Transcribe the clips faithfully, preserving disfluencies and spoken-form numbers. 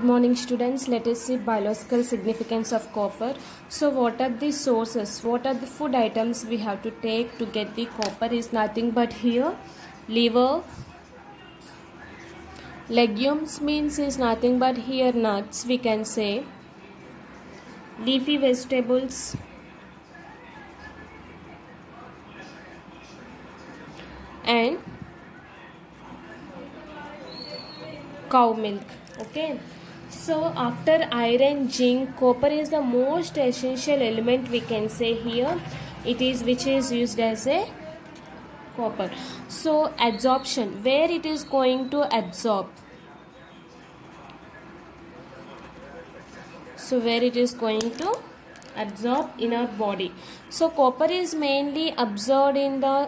morning students. Let us see biological significance of copper. So what are the sources? What are the food items we have to take to get the copper is nothing but here liver. Legumes means is nothing but here nuts, we can say. Leafy vegetables. And cow milk. Okay, so after iron, zinc, copper is the most essential element, we can say here. It is which is used as a copper. So absorption, where it is going to absorb. So where it is going to absorb in our body. So copper is mainly absorbed in the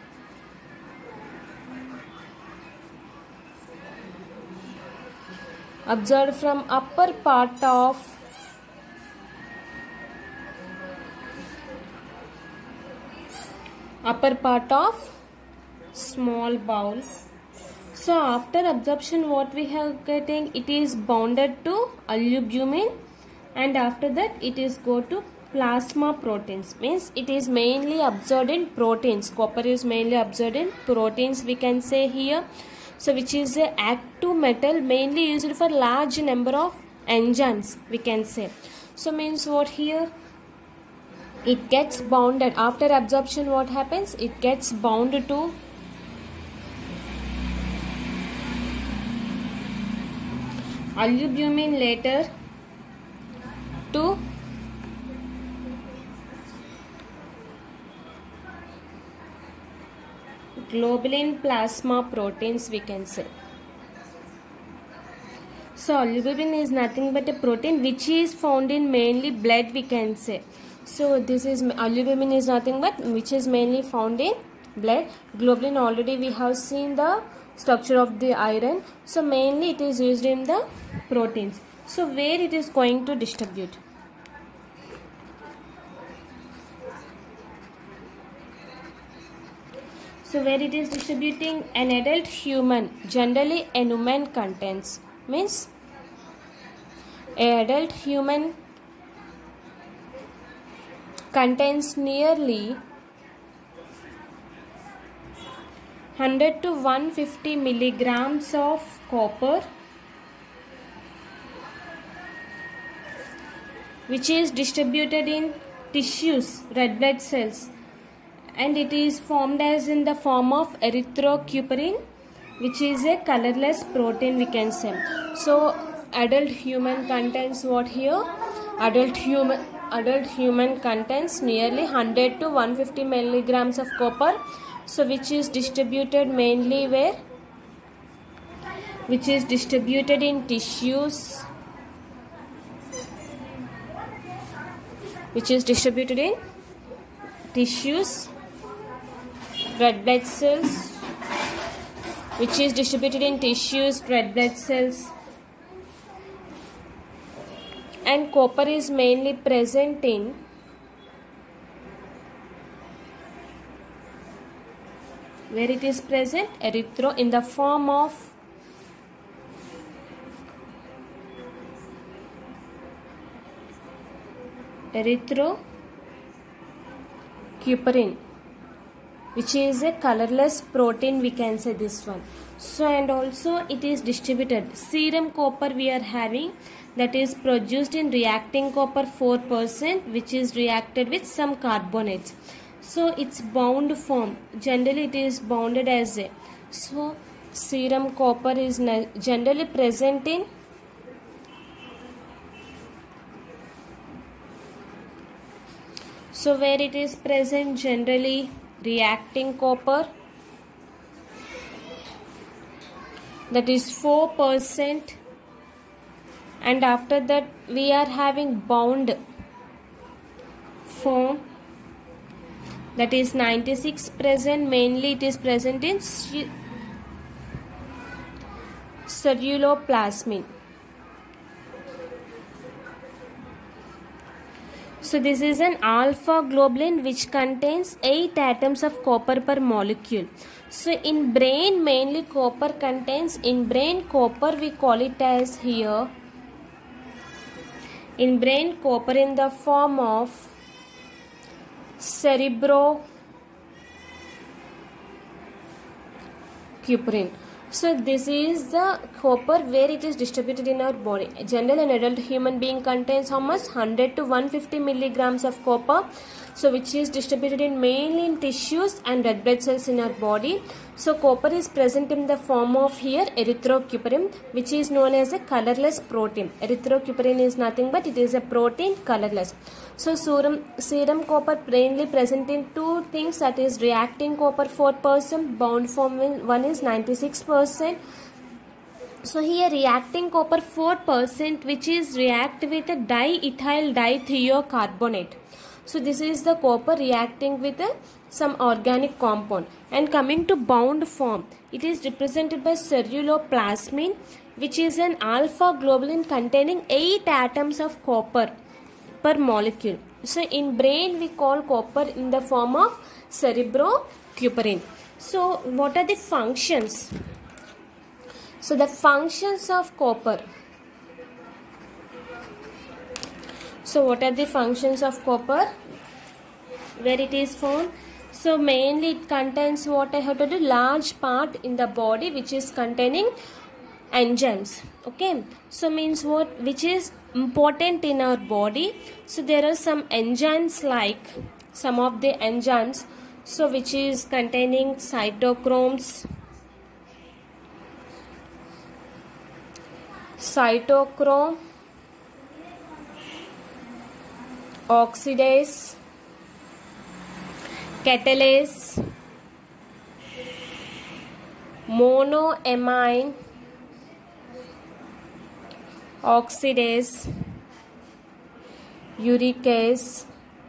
absorbed from upper part of upper part of small bowel. So after absorption, what we have getting, it is bounded to albumin, and after that it is go to plasma proteins, means it is mainly absorbed in proteins. Copper is mainly absorbed in proteins, we can say here. So which is a active metal mainly used for large number of enzymes, we can say. So means what here, it gets bounded after absorption. What happens, it gets bound to albumin, later to globulin plasma proteins, we can say. So albumin is nothing but a protein which is found in mainly blood, we can say. So this is albumin is nothing but which is mainly found in blood. Globulin, already we have seen the structure of the iron. So mainly it is used in the proteins. So where it is going to distribute? So where it is distributing, an adult human, generally a human contains, means a adult human contains nearly one hundred to one hundred fifty milligrams of copper, which is distributed in tissues, red blood cells, and it is formed as in the form of erythrocyprin, which is a colorless protein, we can say. So adult human contains what here? Adult human adult human contains nearly one hundred to one hundred fifty milligrams of copper. So which is distributed mainly where? Which is distributed in tissues, which is distributed in tissues, red blood cells, which is distributed in tissues, red blood cells, and copper is mainly present in where it is present? Erythro, in the form of erythrocyprin, which is a colorless protein, we can say this one. So and also it is distributed. Serum copper we are having, that is produced in reacting copper four percent, which is reacted with some carbonates. So its bound form, generally it is bounded as a, so serum copper is generally present in so where it is present, generally reacting copper, that is four percent, and after that we are having bound form, that is ninety-six present, mainly it is present in ceruloplasmin. So this is an alpha globulin which contains eight atoms of copper per molecule. So in brain mainly copper contains, in brain copper we call it as here In brain, copper in the form of cerebrocuprine. So this is the copper where it is distributed in our body. General and adult human being contains how much? one hundred to one hundred fifty milligrams of copper. So which is distributed in mainly in tissues and red blood cells in our body. So copper is present in the form of here erythrocuprine, which is known as a colorless protein. Erythrocuprine is nothing but it is a protein, colorless. So serum, serum copper mainly present in two things, that is reacting copper four percent, bound form one is ninety-six percent. So here reacting copper four percent, which is react with a diethyl dithiocarbonate. So this is the copper reacting with a, some organic compound. And coming to bound form, it is represented by ceruloplasmin, which is an alpha globulin containing eight atoms of copper per molecule. So in brain we call copper in the form of cerebrocuprine. So what are the functions? So the functions of copper. So what are the functions of copper? Where it is found? So mainly it contains what I have to do, large part in the body which is containing enzymes. Okay, so means what, which is important in our body. So there are some enzymes, like some of the enzymes, so which is containing cytochromes, cytochrome, oxidase, catalase, monoamine oxidase, uricase,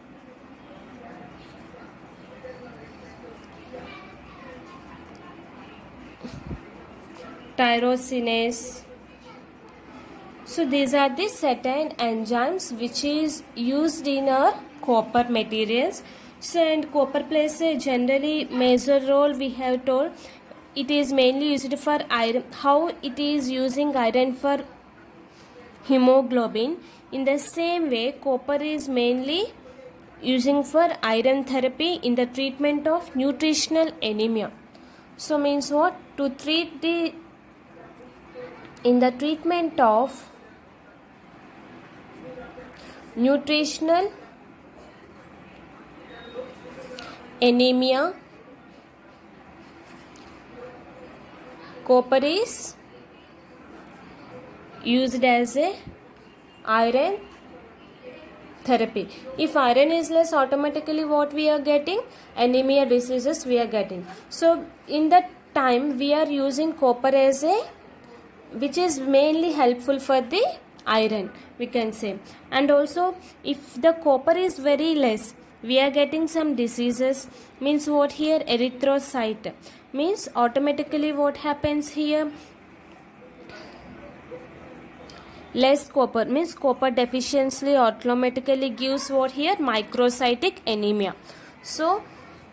tyrosinase. So these are the certain enzymes which is used in our copper materials. So and copper plays a generally major role, we have told. It is mainly used for iron. How it is using iron for hemoglobin. In the same way, copper is mainly using for iron therapy in the treatment of nutritional anemia. So means what? To treat the, in the treatment of nutritional anemia, copper is used as a iron therapy. If iron is less, automatically what we are getting? Anemia diseases we are getting. So in that time we are using copper as a, which is mainly helpful for the iron, we can say. And also if the copper is very less, we are getting some diseases. Means what here? Erythrocyte. Means automatically what happens here? Less copper, means copper deficiency automatically gives what here? Microcytic anemia. So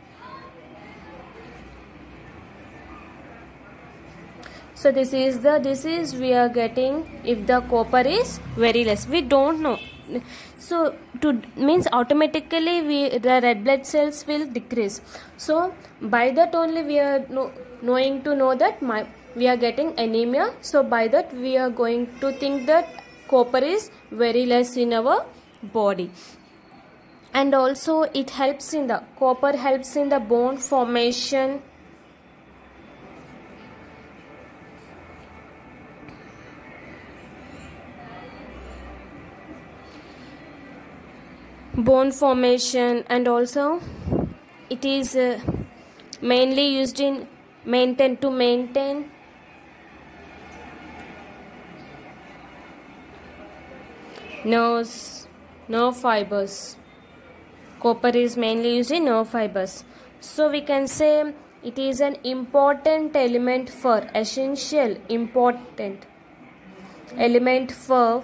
so this is the disease we are getting if the copper is very less. We don't know. So to means automatically we, the red blood cells will decrease. So by that only we are know, knowing to know that my we are getting anemia. So by that we are going to think that copper is very less in our body. And also it helps in the, copper helps in the bone formation, bone formation and also it is uh, mainly used in maintain to maintain nerves, nerve fibers. Copper is mainly used in nerve fibers. So we can say it is an important element for, essential important element for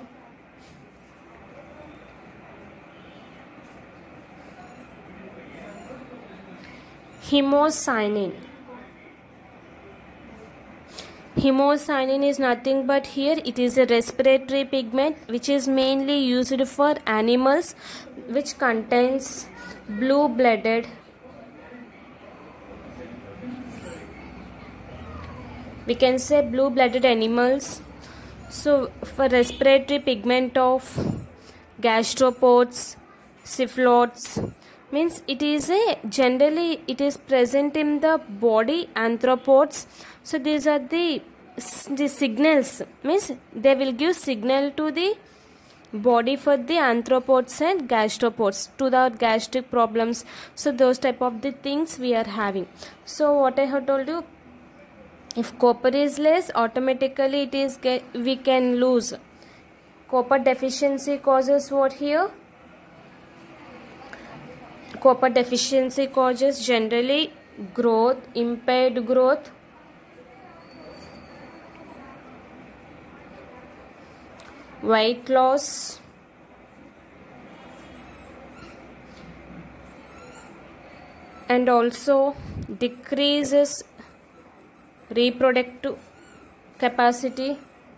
hemocyanin. Hemocyanin is nothing but here it is a respiratory pigment which is mainly used for animals, which contains blue blooded we can say blue blooded animals. So for respiratory pigment of gastropods, cephalots, means it is a generally it is present in the body arthropods. So these are the the signals, means they will give signal to the body for the arthropods and gastropods to the gastric problems. So those type of the things we are having. So what I have told you, if copper is less, automatically it is get we can lose. Copper deficiency causes what here? Copper deficiency causes generally growth, impaired growth, weight loss, and also decreases reproductive capacity,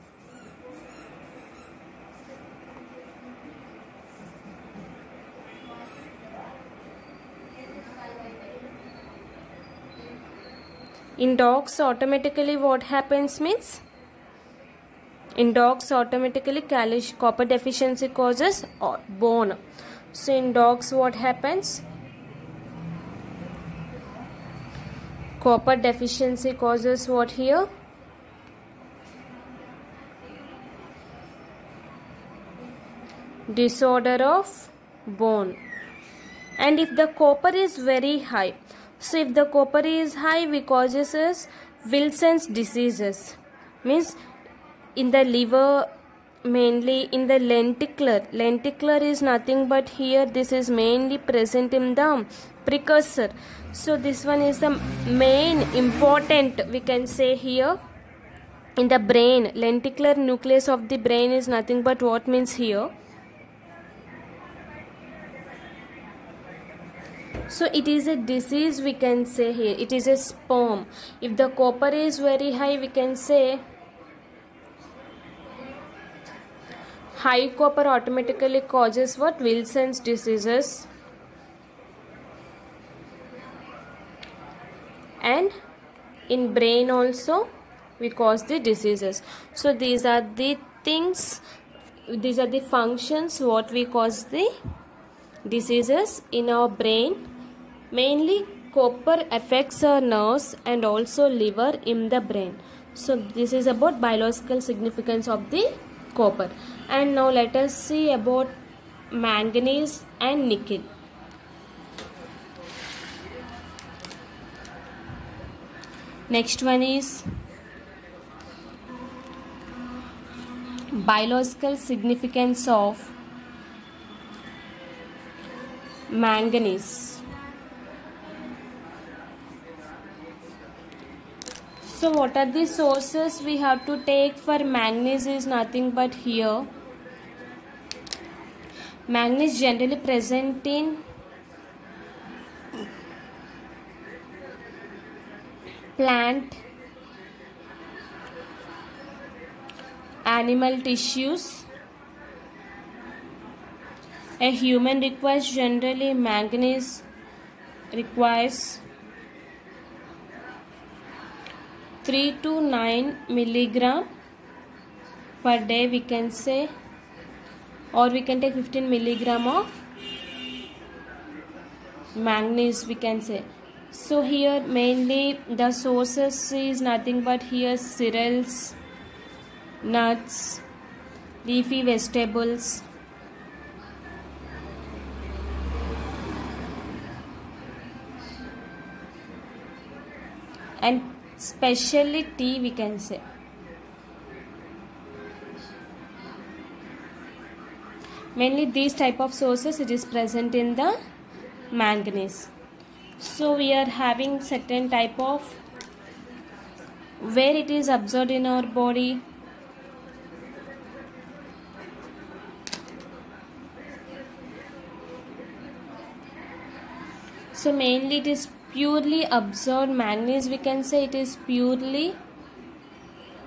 in dogs automatically what happens means in dogs automatically calcium copper deficiency causes bone. So in dogs what happens, copper deficiency causes what here, disorder of bone. And if the copper is very high, so if the copper is high, we causes us Wilson's diseases, means in the liver, mainly in the lenticular. Lenticular is nothing but here this is mainly present in the precursor. So this one is the main important, we can say here, in the brain. Lenticular nucleus of the brain is nothing but what means here. So it is a disease, we can say here, it is a sperm. If the copper is very high, we can say high copper automatically causes what? Wilson's diseases. And in brain also we cause the diseases. So these are the things, these are the functions what we cause the diseases in our brain. Mainly copper affects our nerves and also liver in the brain. So this is about biological significance of the copper. And now let us see about manganese and nickel. Next one is biological significance of manganese. So what are the sources we have to take for manganese is nothing but here. Manganese generally present in plant, animal tissues. A human requires generally manganese requires three to nine milligram per day, we can say, or we can take fifteen milligram of manganese, we can say. So here mainly the sources is nothing but here cereals, nuts, leafy vegetables, and specially tea, we can say. Mainly these type of sources it is present in the manganese. So we are having certain type of where it is absorbed in our body. So mainly it is purely absorbed manganese, we can say it is purely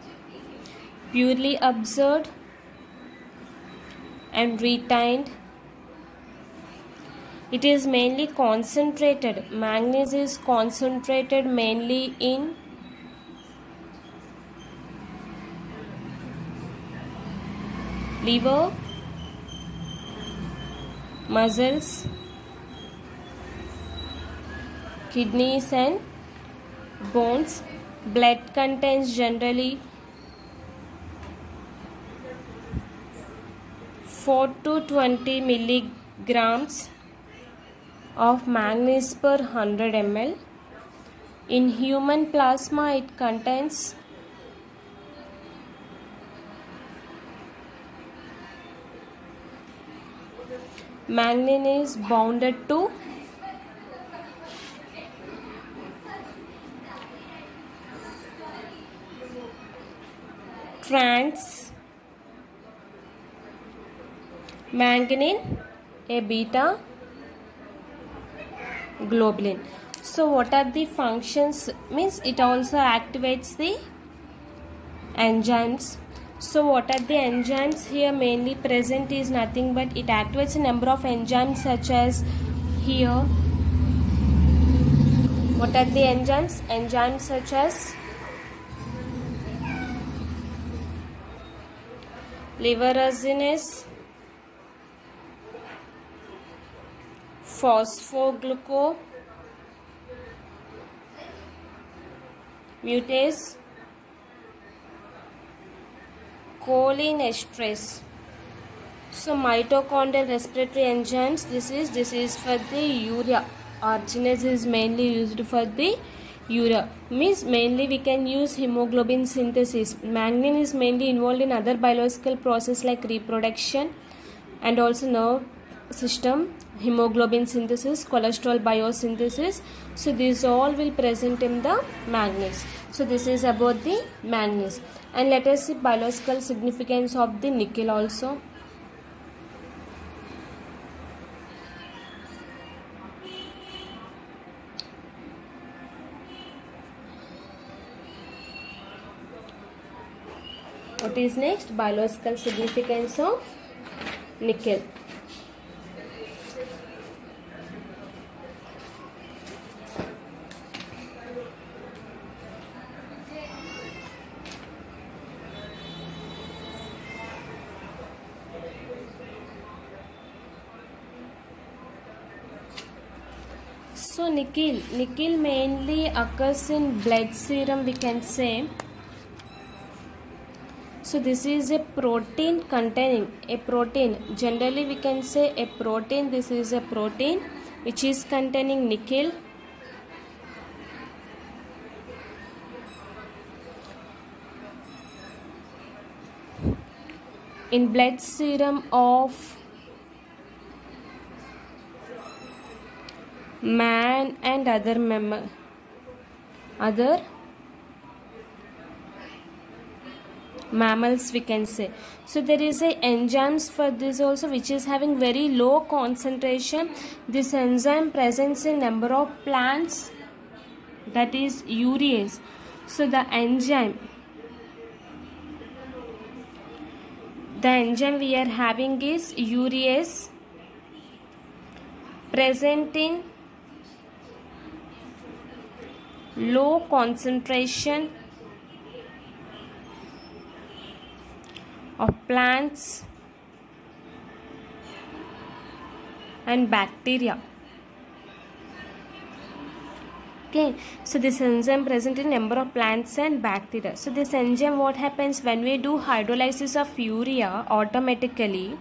purely absorbed and retained. It is mainly concentrated. Manganese is concentrated mainly in liver, muscles, kidneys and bones. Blood contains generally four to twenty milligrams of manganese per one hundred milliliters. In human plasma, it contains manganese bounded to trans manganine, a beta globulin. So what are the functions? Means it also activates the enzymes. So what are the enzymes here mainly present is nothing but it activates a number of enzymes such as here. What are the enzymes? Enzymes such as liverosinase, phosphoglucose, mutase, cholinesterase. So mitochondrial respiratory enzymes, this is this is for the urea. Arginase is mainly used for the urea. Means mainly we can use hemoglobin synthesis. Manganese is mainly involved in other biological process like reproduction and also nerve system, hemoglobin synthesis, cholesterol biosynthesis. So these all will present in the manganese. So this is about the manganese. And let us see biological significance of the nickel also. What is next? Biological significance of nickel. So nickel, nickel mainly occurs in blood serum, we can say. So this is a protein containing, a protein, generally we can say a protein, this is a protein which is containing nickel. In blood serum of man and other mammal, other mammals we can say. So there is a enzymes for this also which is having very low concentration. This enzyme presents in number of plants, that is urease. So the enzyme, the enzyme we are having is urease, present in low concentration of plants and bacteria. Okay, so this enzyme present in number of plants and bacteria. So this enzyme, what happens when we do hydrolysis of urea, automatically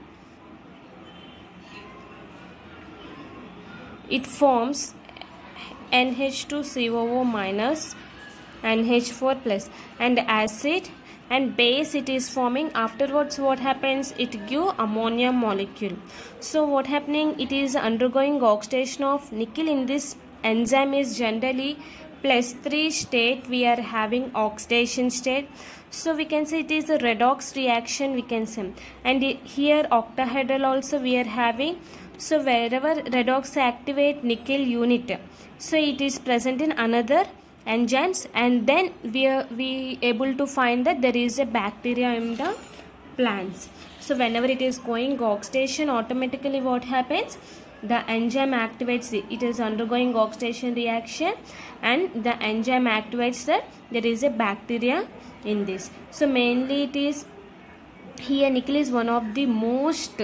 it forms N H two C O O minus, N H four plus, and acid and base it is forming. Afterwards what happens, it give ammonia molecule. So what happening, it is undergoing oxidation of nickel. In this enzyme is generally plus three state, we are having oxidation state. So we can say it is a redox reaction, we can say. And here octahedral also we are having. So wherever redox activate nickel unit, so it is present in another enzymes, and then we are we able to find that there is a bacteria in the plants. So whenever it is going oxidation, automatically what happens, the enzyme activates it. It is undergoing oxidation reaction, and the enzyme activates that there is a bacteria in this. So mainly it is here nickel is one of the most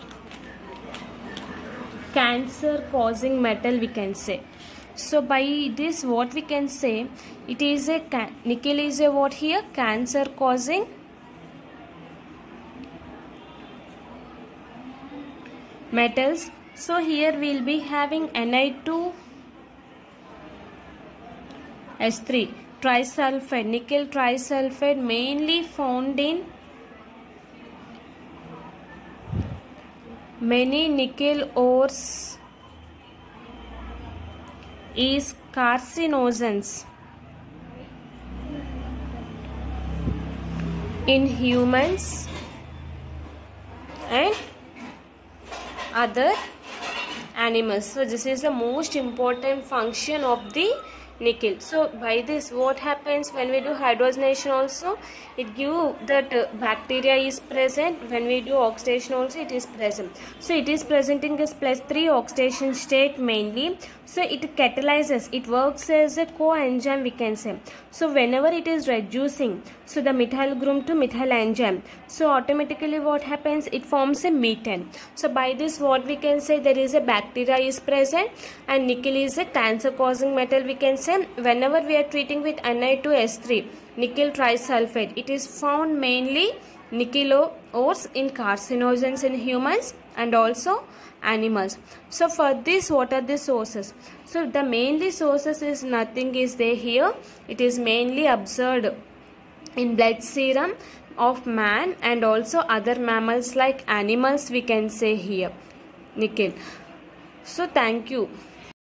cancer causing metal, we can say. So by this what we can say, it is a nickel is a what here, cancer causing metals. So here we will be having N I two S three trisulfide, nickel trisulfide, mainly found in many nickel ores, is carcinogens in humans and other animals. So this is the most important function of the nickel. So by this what happens, when we do hydrogenation also, it give that uh, bacteria is present. When we do oxidation also, it is present. So it is presenting this plus three oxidation state mainly. So it catalyzes, it works as a coenzyme, we can say. So whenever it is reducing, so the methyl group to methyl enzyme, so automatically what happens, it forms a methane. So by this what we can say, there is a bacteria is present, and nickel is a cancer causing metal, we can say. Whenever we are treating with N I two S three, nickel trisulfide, it is found mainly nickel ores in carcinogens in humans and also animals. So for this, what are the sources? So the mainly sources is nothing is there here. It is mainly observed in blood serum of man and also other mammals like animals, we can say here, nickel. So thank you.